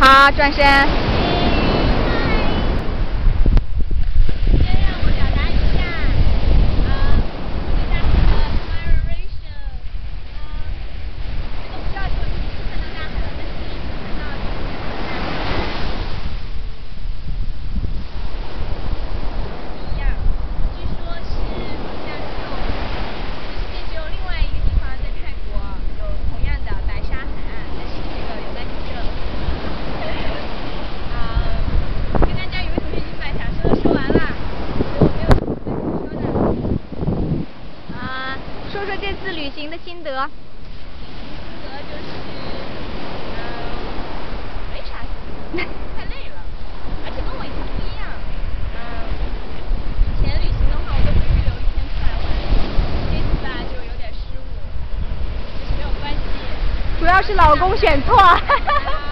好，转身。 先让我表达一下，对大海的 admiration，这个不叫说第一次看到大海了，但是第一次看到这么大海，一样。据说是好像只有另外一个地方在泰国有同样的白沙海岸，但是这个有待考证。跟大家有位同学已经把想说的说完了，所以我没有什么可说的。 说说这次旅行的心得。 心得就是，没啥心得，太累了，而且跟我以前不一样。以前旅行的话，我都会预留一天出来玩，这次吧就有点失误，就是没有关系。 主要是老公选错。